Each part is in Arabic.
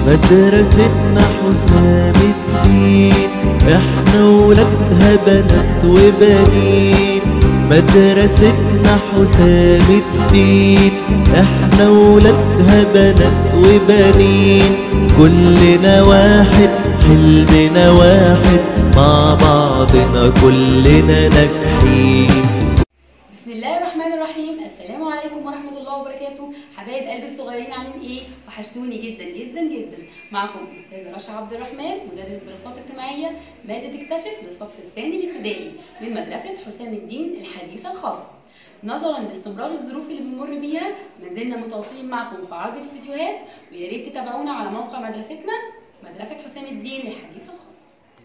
مدرستنا حسام الدين، احنا ولادها بنات وبنين. مدرستنا حسام الدين، احنا ولادها بنات وبنين. كلنا واحد، حلمنا واحد، مع بعضنا كلنا ناجحين. بسم الله الرحمن الرحيم. السلام عليكم ورحمة الله وبركاته. حبايب قلبي الصغيرين عاملين ايه؟ وحشتوني جدا جدا جدا. معكم استاذة رشا عبد الرحمن، مدرس دراسات اجتماعية مادة اكتشف للصف الثاني الابتدائي من مدرسة حسام الدين الحديثة الخاصة. نظرا لاستمرار الظروف اللي بنمر بيها ما زلنا متواصلين معكم في عرض الفيديوهات، ويا ريت تتابعونا على موقع مدرستنا مدرسة حسام الدين الحديثة الخاصة.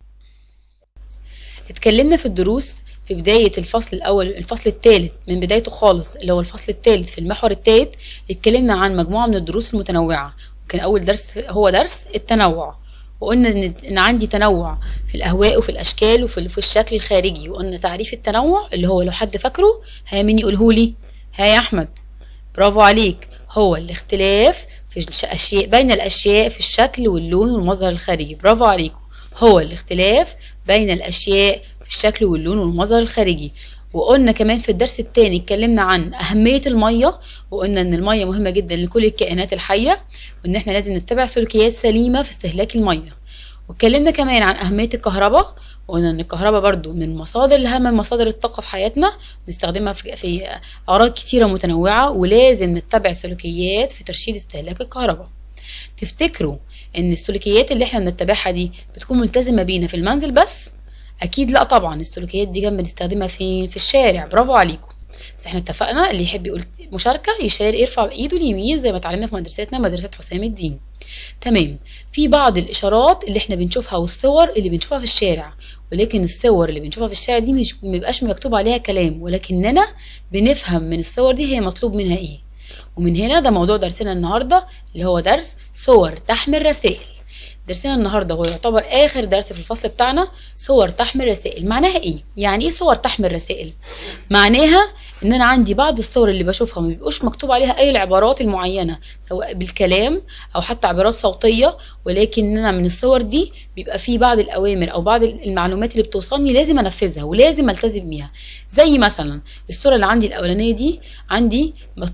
اتكلمنا في الدروس في بداية الفصل الأول، الفصل الثالث من بدايته خالص اللي هو الفصل الثالث في المحور الثالث. اتكلمنا عن مجموعة من الدروس المتنوعة، وكان أول درس هو درس التنوع، وقلنا إن عندي تنوع في الأهواء وفي الأشكال وفي الشكل الخارجي. وقلنا تعريف التنوع اللي هو لو حد فاكره ها مين يقولهولي؟ ها يا أحمد، برافو عليك. هو الاختلاف في الأشياء بين الأشياء في الشكل واللون والمظهر الخارجي. برافو عليكم. هو الاختلاف بين الأشياء في الشكل واللون والمظهر الخارجي. وقلنا كمان في الدرس الثاني اتكلمنا عن أهمية المية، وقلنا إن المية مهمة جدا لكل الكائنات الحية، وإن احنا لازم نتبع سلوكيات سليمة في استهلاك المية. واتكلمنا كمان عن أهمية الكهرباء، وقلنا إن الكهرباء برضو من من مصادر الطاقة في حياتنا، بنستخدمها في أغراض كتيرة متنوعة، ولازم نتبع سلوكيات في ترشيد استهلاك الكهرباء. تفتكروا ان السلوكيات اللي احنا بنتبعها دي بتكون ملتزمه بينا في المنزل بس؟ اكيد لا طبعا. السلوكيات دي كمان بنستخدمها في الشارع. برافو عليكم. بس احنا اتفقنا اللي يحب يقول مشاركه يرفع ايده اليمين زي ما اتعلمنا في مدرستنا مدرسه حسام الدين. تمام. في بعض الاشارات اللي احنا بنشوفها والصور اللي بنشوفها في الشارع، ولكن الصور اللي بنشوفها في الشارع دي مش مبيبقاش مكتوب عليها كلام، ولكننا بنفهم من الصور دي هي مطلوب منها ايه. ومن هنا ده موضوع درسنا النهارده اللي هو درس صور تحمل رسائل. درسنا النهارده هو يعتبر اخر درس في الفصل بتاعنا. صور تحمل رسائل معناها ايه؟ يعني ايه صور تحمل رسائل؟ معناها ان انا عندي بعض الصور اللي بشوفها ما بيبقوش مكتوب عليها اي العبارات المعينه سواء بالكلام او حتى عبارات صوتيه، ولكن انا من الصور دي بيبقى في بعض الاوامر او بعض المعلومات اللي بتوصلني لازم انفذها ولازم التزم بيها. زي مثلا الصوره اللي عندي الاولانيه دي، عندي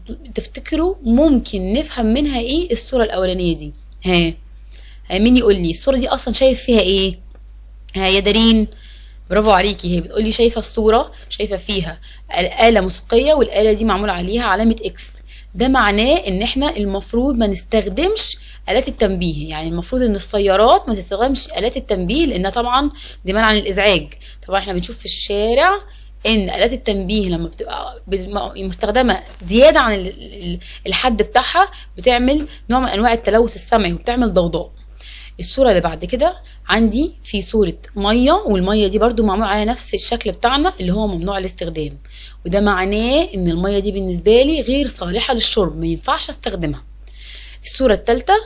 تفتكروا ممكن نفهم منها ايه الصوره الاولانيه دي؟ ها مين يقول لي الصوره دي اصلا شايف فيها ايه؟ ها يا دارين، برافو عليكي. هي بتقولي شايفه الصوره، شايفه فيها آلة موسيقيه، والآلة دي معمول عليها علامه اكس. ده معناه ان احنا المفروض ما نستخدمش آلات التنبيه. يعني المفروض ان السيارات ما تستخدمش آلات التنبيه لانها طبعا دي منع عن الازعاج. طبعا احنا بنشوف في الشارع ان آلات التنبيه لما بتبقى مستخدمه زياده عن الحد بتاعها بتعمل نوع من انواع التلوث السمعي وبتعمل ضوضاء. الصورة اللي بعد كده عندي في صورة مية، والمية دي برضو معمول عليها نفس الشكل بتاعنا اللي هو ممنوع الاستخدام، وده معناه ان المية دي بالنسبة لي غير صالحة للشرب، ما ينفعش استخدمها. الصورة الثالثة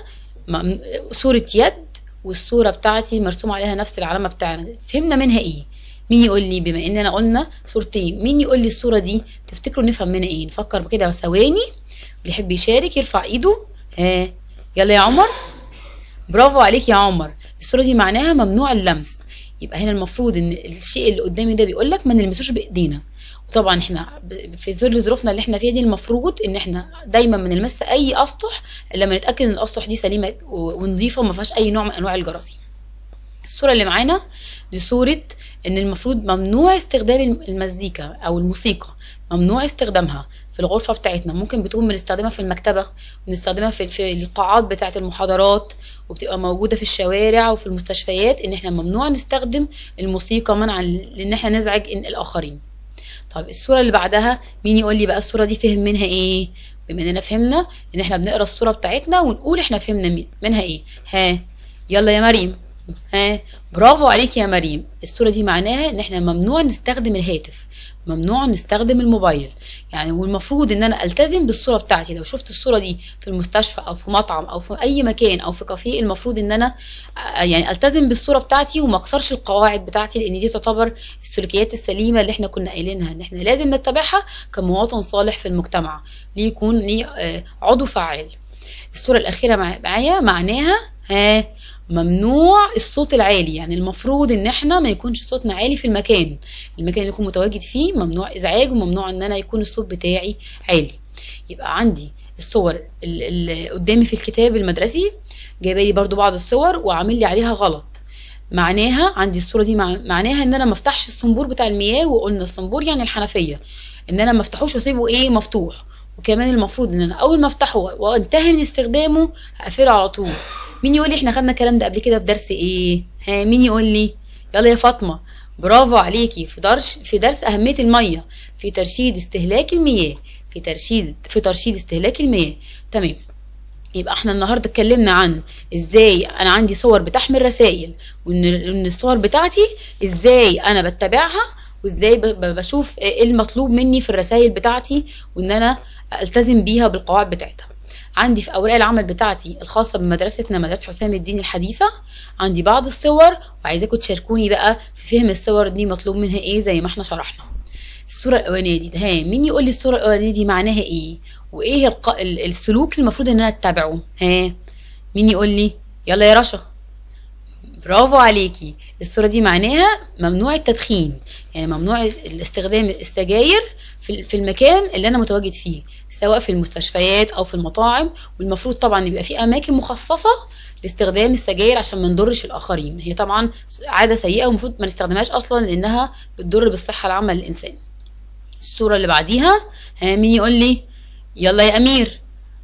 صورة يد، والصورة بتاعتي مرسوم عليها نفس العلامة بتاعنا. فهمنا منها ايه؟ مين يقول لي؟ بما اننا قلنا صورتين، مين يقول لي الصورة دي تفتكروا نفهم منها ايه؟ نفكر كده ثواني، واللي يحب يشارك يرفع ايده. ها يلا يا عمر، برافو عليك يا عمر. الصورة دي معناها ممنوع اللمس. يبقى هنا المفروض ان الشيء اللي قدامي ده بيقول لك ما نلمسوش بايدينا. وطبعا احنا في ظل ظروفنا اللي احنا فيها دي المفروض ان احنا دايما ما نلمس اي اسطح الا لما نتاكد ان الاسطح دي سليمه ونظيفه وما فيهاش اي نوع من انواع الجراثيم. الصورة اللي معانا دي صورة ان المفروض ممنوع استخدام المزيكا او الموسيقى، ممنوع استخدامها في الغرفة بتاعتنا. ممكن بتكون بنستخدمها في المكتبة، بنستخدمها في القاعات بتاعة المحاضرات، وبتبقى موجودة في الشوارع وفي المستشفيات. ان احنا ممنوع نستخدم الموسيقى منعا لان احنا نزعج الاخرين. طب الصورة اللي بعدها مين يقول لي بقى الصورة دي فهم منها ايه؟ بما اننا فهمنا ان احنا بنقرا الصورة بتاعتنا ونقول احنا فهمنا منها ايه. ها يلا يا مريم، ها برافو عليك يا مريم. الصورة دي معناها ان احنا ممنوع نستخدم الهاتف، ممنوع نستخدم الموبايل. يعني والمفروض ان انا التزم بالصورة بتاعتي. لو شفت الصورة دي في المستشفى او في مطعم او في اي مكان او في كافيه، المفروض ان انا يعني التزم بالصورة بتاعتي وما اكسرش القواعد بتاعتي، لان دي تعتبر السلوكيات السليمة اللي احنا كنا قايلينها ان احنا لازم نتبعها كمواطن صالح في المجتمع ليه يكون ليه عضو فعال. الصورة الأخيرة معايا معناها ممنوع الصوت العالي، يعني المفروض ان احنا ما يكونش صوتنا عالي في المكان اللي يكون متواجد فيه، ممنوع ازعاج وممنوع ان انا يكون الصوت بتاعي عالي. يبقى عندي الصور اللي قدامي في الكتاب المدرسي، جايبه لي برضو بعض الصور وعامل لي عليها غلط. معناها عندي الصوره دي معناها ان انا ما افتحش الصنبور بتاع المياه، وقلنا الصنبور يعني الحنفيه، ان انا ما افتحوش واسيبه مفتوح. وكمان المفروض ان انا اول ما افتحه وانتهي من استخدامه هقفله على طول. مين يقول لي احنا خدنا الكلام ده قبل كده في درس ايه؟ مين يقول لي؟ يلا يا فاطمه، برافو عليكي. في درس اهميه الميه، في ترشيد استهلاك المياه، في ترشيد استهلاك المياه. تمام. يبقى احنا النهارده اتكلمنا عن ازاي انا عندي صور بتحمل رسائل، وان الصور بتاعتي ازاي انا بتبعها، وازاي بشوف ايه المطلوب مني في الرسائل بتاعتي، وان انا التزم بيها بالقواعد بتاعتها. عندي في اوراق العمل بتاعتي الخاصه بمدرستنا مدرسه حسام الدين الحديثه عندي بعض الصور، وعايزاكم تشاركوني بقى في فهم الصور دي مطلوب منها ايه زي ما احنا شرحنا. الصوره الاولانيه دي، مين يقول لي الصوره الاولانيه دي معناها ايه، وايه السلوك المفروض ان انا اتبعه؟ مين يقول لي؟ يلا يا رشا، برافو عليكي. الصورة دي معناها ممنوع التدخين، يعني ممنوع استخدام السجاير في المكان اللي انا متواجد فيه، سواء في المستشفيات او في المطاعم. والمفروض طبعا يبقى في اماكن مخصصة لاستخدام السجاير عشان ما نضرش الاخرين. هي طبعا عادة سيئة ومفروض ما نستخدمهاش اصلا لانها بتضر بالصحة العامة للانسان. الصورة اللي بعديها، مين يقول لي؟ يلا يا امير.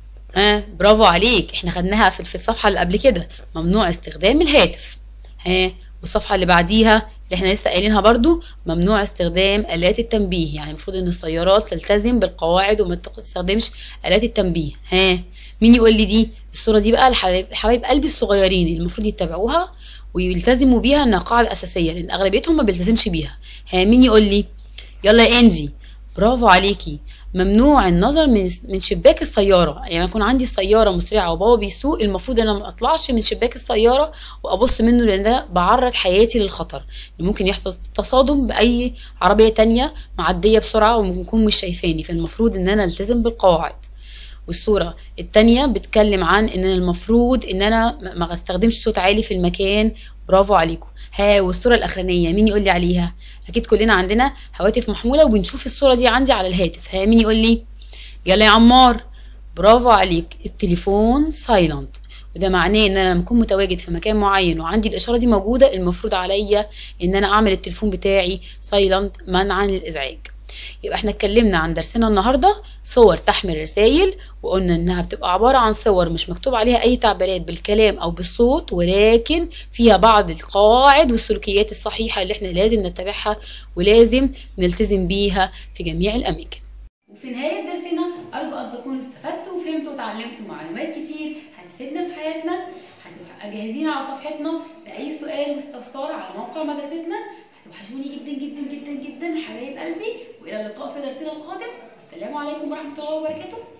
برافو عليك، احنا خدناها في الصفحة اللي قبل كده، ممنوع استخدام الهاتف. والصفحة اللي بعديها اللي احنا لسه قايلينها برضو، ممنوع استخدام آلات التنبيه، يعني المفروض ان السيارات تلتزم بالقواعد وما تستخدمش آلات التنبيه. مين يقول لي دي؟ الصورة دي بقى حبايب قلبي الصغيرين اللي المفروض يتبعوها ويلتزموا بيها، انها قاعدة اساسية لان اغلبيتهم ما بيلتزمش بيها. مين يقول لي؟ يلا يا انجي، برافو عليكي. ممنوع النظر من شباك السياره، يعني يكون عندي السياره مسرعه وبابا بيسوق، المفروض انا ما اطلعش من شباك السياره وابص منه، لان ده بعرض حياتي للخطر، ممكن يحصل تصادم باي عربيه تانية معديه بسرعه وممكن مش شايفاني، فالمفروض ان انا التزم بالقواعد. والصوره التانية بتكلم عن ان المفروض ان انا ما استخدمش صوت عالي في المكان. برافو عليكم. والصوره الاخرانيه مين يقول لي عليها؟ اكيد كلنا عندنا هواتف محموله وبنشوف الصوره دي عندي على الهاتف. مين يقول لي؟ يلا يا عمار، برافو عليك. التليفون سايلنت، وده معناه ان انا لما اكون متواجد في مكان معين وعندي الاشاره دي موجوده، المفروض عليا ان انا اعمل التليفون بتاعي سايلنت منعا للازعاج. يبقى احنا اتكلمنا عن درسنا النهارده صور تحمل رسائل، وقلنا انها بتبقى عباره عن صور مش مكتوب عليها اي تعبيرات بالكلام او بالصوت، ولكن فيها بعض القواعد والسلوكيات الصحيحه اللي احنا لازم نتبعها ولازم نلتزم بيها في جميع الاماكن. وفي نهايه درسنا ارجو ان تكونوا استفدتوا وفهمتوا وتعلمتوا معلومات كتير هتفيدنا في حياتنا. هتبقى جاهزين على صفحتنا لاي سؤال واستفسار على موقع مدرستنا. هتوحشوني جدا جدا جدا جدا حبايب قلبي، والى اللقاء في درسنا القادم. والسلام عليكم ورحمه الله وبركاته.